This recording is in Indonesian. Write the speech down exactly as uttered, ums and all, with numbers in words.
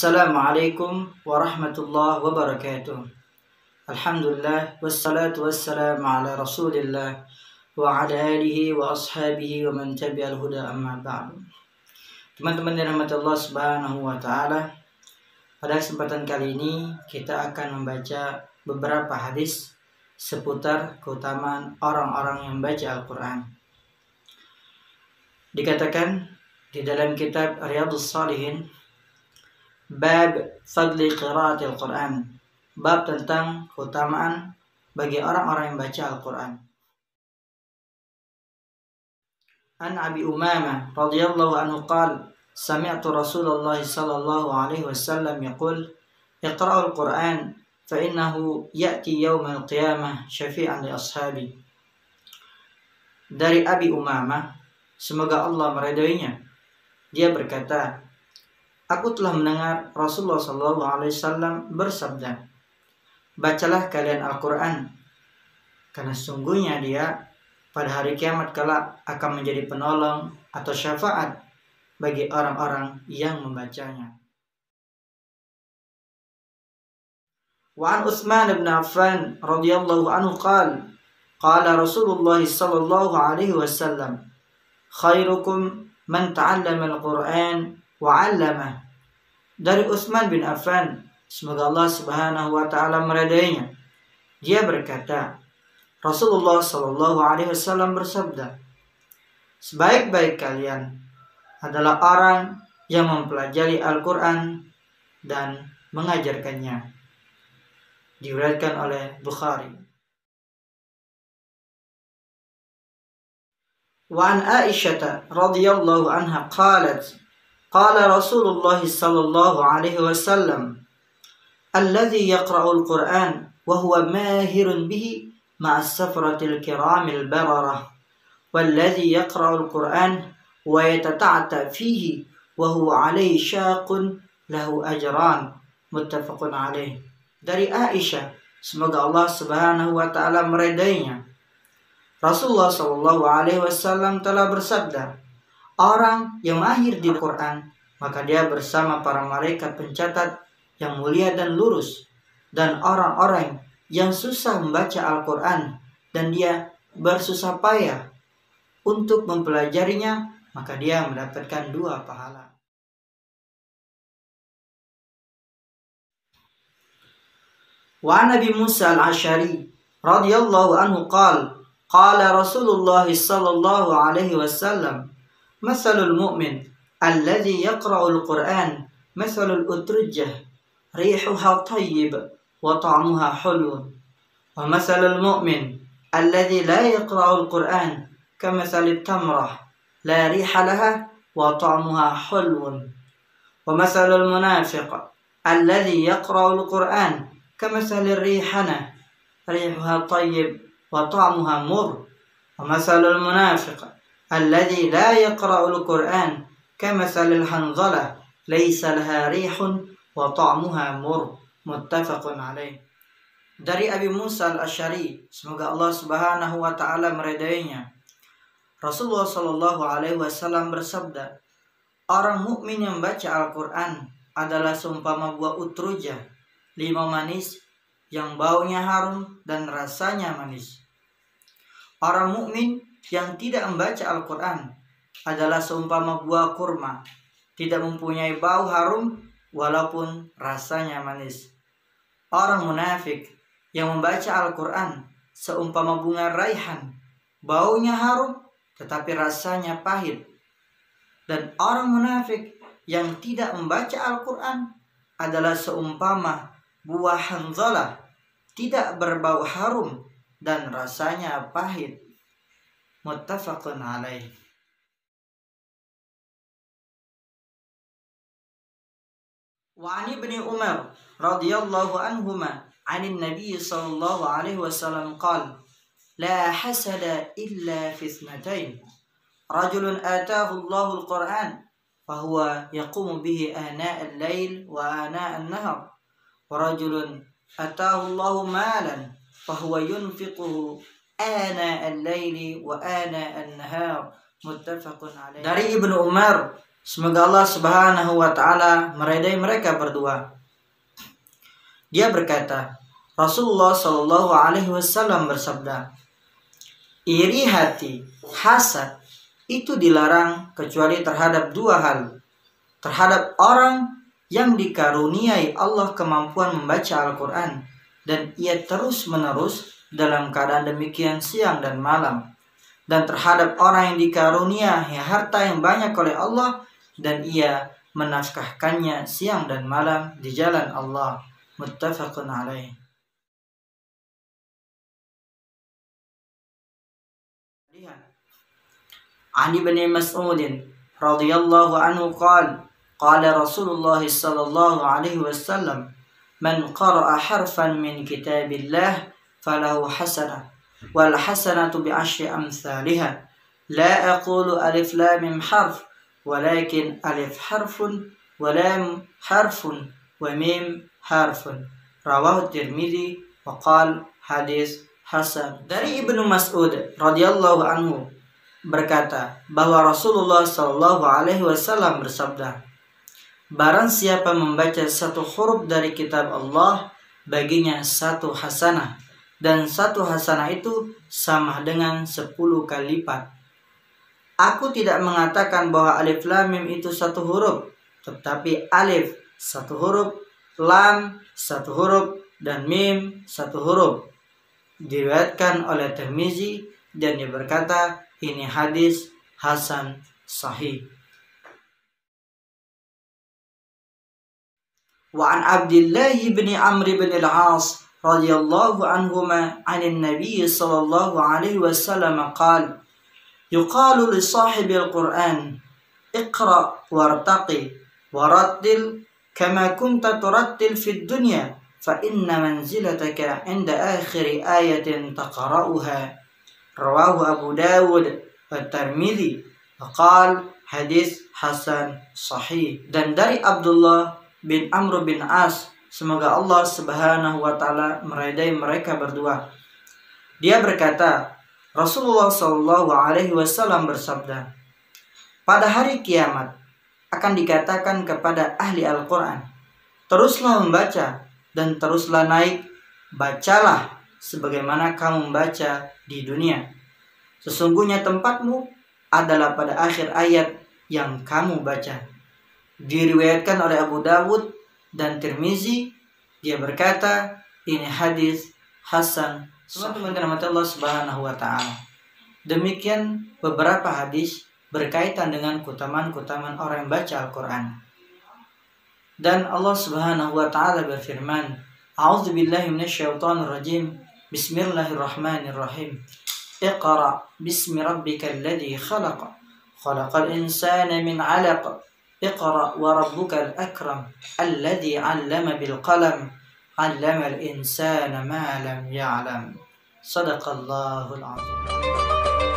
Assalamualaikum warahmatullahi wabarakatuh. Alhamdulillah wassalatu wassalamu ala Rasulillah wa ala alihi wa ashabihi wa man tabi'al huda amma ba'du. Teman-teman yang dirahmati Allah Subhanahu wa taala, pada kesempatan kali ini kita akan membaca beberapa hadis seputar keutamaan orang-orang yang membaca Al-Qur'an. Dikatakan di dalam kitab Riyadhus Shalihin, bab fadli qiraatil Qur'an, bab tentang keutamaan bagi orang-orang yang baca Al-Qur'an. An Abi Umamah radhiyallahu anhu qala sami'tu Rasulullah sallallahu alaihi wasallam yaqul iqra'ul Qur'an fa innahu ya'ti yaumal qiyamah syafi'an li ashabi. Dari Abi Umamah, semoga Allah meridainya, dia berkata, aku telah mendengar Rasulullah shallallahu alaihi wasallam bersabda, bacalah kalian Al-Quran, karena sungguhnya dia pada hari kiamat kelak akan menjadi penolong atau syafaat bagi orang-orang yang membacanya. Wa an Utsman bin Affan radhiyallahu anhu qala qala Rasulullah sallallahu alaihi wasallam, khairukum man ta'allama al-Qur'an wa'allamah. Dari Utsman bin Affan, semoga Allah Subhanahu wa taala meridainya, dia berkata, Rasulullah sallallahu alaihi wasallam bersabda, sebaik-baik kalian adalah orang yang mempelajari Al-Qur'an dan mengajarkannya. Diriwayatkan oleh Bukhari. Wa an Aisyah radhiyallahu anha qalat qala Rasulullah sallallahu alaihi wasallam, alladhi yaqra'ul Qur'an wa huwa mahirun bihi ma'as safratil kiramil bararah, walladhi yaqra'ul Qur'an wa yatata'ata fihi wa huwa alaihi syaqun lahu ajran, muttafaqun alaih. Dari Aisyah, semoga Allah Subhanahu wa taala meridainya, Rasulullah sallallahu alaihi wasallam telah bersabda, orang yang mahir di Al-Quran, maka dia bersama para malaikat pencatat yang mulia dan lurus. Dan orang-orang yang susah membaca Al-Quran dan dia bersusah payah untuk mempelajarinya, maka dia mendapatkan dua pahala. Wa Nabi Musa al-Ash'ari radhiyallahu anhu qala qala Rasulullah sallallahu alaihi wasallam, masalul mu'min alladhi yaqra'ul Qur'an masalul utrujjah rihuha tayyib wa ta'muha hulun, wa masalul mu'min alladhi la yaqra'ul Qur'an kamasalit tamrah la riha laha wa ta'muha hulun, wa masalul munafiq alladhi yaqra'ul Qur'an kamasalir rihana rihuha tayyib wa ta'muha mur, wa masalul munafiq alladhi la yaqra'ul Qur'an kamathalil hanzalah laysa laha rihun wa ta'muha mur, muttafaqun alaih. Dari Abi Musa al-Ash'ari, semoga Allah Subhanahu wa taala meridainya, Rasulullah sallallahu alaihi wasallam bersabda, orang mukmin yang membaca Al-Qur'an adalah seumpama buah utrujah, limau manis yang baunya harum dan rasanya manis. Orang mukmin yang tidak membaca Al-Quran adalah seumpama buah kurma, tidak mempunyai bau harum walaupun rasanya manis. Orang munafik yang membaca Al-Quran seumpama bunga raihan, baunya harum tetapi rasanya pahit. Dan orang munafik yang tidak membaca Al-Quran adalah seumpama buah hanzalah, tidak berbau harum dan rasanya pahit. Muttafaqun alaih. Wa an Ibni Umar radhiyallahu anhuma 'anil Nabi sallallahu alaihi wasallam qala la hasada illa fi ithnatain, rajulun ataahu Allahu al-Qur'an fa huwa yaqumu bihi ana al-lail wa ana an-nahar, wa rajulun ataahu Allahu malan fa huwa yunfiquhu ana al-laili wa ana an-nahar, muttafaqun alaih. Dari Ibnu Umar, Semoga Allah Subhanahu wa Ta'ala meridai mereka berdua. Dia berkata, Rasulullah Shallallahu Alaihi Wasallam bersabda, iri hati, hasad itu dilarang kecuali terhadap dua hal. Terhadap orang yang dikaruniai Allah kemampuan membaca Al-Quran dan ia terus-menerus dalam keadaan demikian siang dan malam. Dan terhadap orang yang dikaruniai harta yang banyak oleh Allah dan ia menafkahkannya siang dan malam di jalan Allah. Muttafaqun alaih. An Ibnu Mas'ud radhiyallahu anhu qala qala Rasulullah sallallahu alaihi wasallam man qara'a harfan min kitabillah falahu hasanah wal hasanatu bi asyri amsalihha la aqulu alif lam mim harf walakin alif harfun wa lam harfun wa mim harfun. Rawahu Tirmidzi wa qala hadis hasan. Dari Ibnu Mas'ud radhiyallahu anhu berkata bahwa Rasulullah Shallallahu Alaihi Wasallam bersabda, barang siapa membaca satu huruf dari kitab Allah, baginya satu hasanah, dan satu hasanah itu sama dengan sepuluh kali lipat. Aku tidak mengatakan bahwa alif lam mim itu satu huruf, tetapi alif satu huruf, lam satu huruf, dan mim satu huruf. Diriwayatkan oleh Tirmizi dan dia berkata, ini hadis hasan sahih. Wa an Abdullah bin Amr bin al-As radhiyallahu anhuma 'anil Nabi sallallahu alaihi wasallam qala yuqalu li sahibil Qur'an iqra wartaqi warattil kama kunta turattil fid dunya fa inna manzilataka 'inda akhir ayatin taqra'uha. Rawahu Abu Dawud wa Tirmidzi faqal hadis hasan sahih. Dan dari Abdullah bin Amr bin As, semoga Allah Subhanahu wa Ta'ala meridai mereka berdua, dia berkata, Rasulullah Shallallahu Alaihi Wasallam bersabda, pada hari kiamat akan dikatakan kepada ahli Al-Quran, teruslah membaca dan teruslah naik, bacalah sebagaimana kamu membaca di dunia. Sesungguhnya tempatmu adalah pada akhir ayat yang kamu baca. Diriwayatkan oleh Abu Dawud dan Tirmizi, dia berkata, ini hadis hasan. Teman-teman dirahmati Allah Subhanahu wa Ta'ala. Demikian beberapa hadis berkaitan dengan keutamaan-keutamaan orang yang baca Al-Quran. Dan Allah Subhanahu wa Ta'ala berfirman, A'udzubillahi minasyaitonir rajim. Bismillahirrahmanirrahim. Iqra bismi rabbikal ladzi khalaq. Khalaqal insana min 'alaq. Iqra wa rabbukal akram. Alladzi 'allama bil qalam. 'Allamal insana ma lam ya'lam. Shadaqallahul 'azim.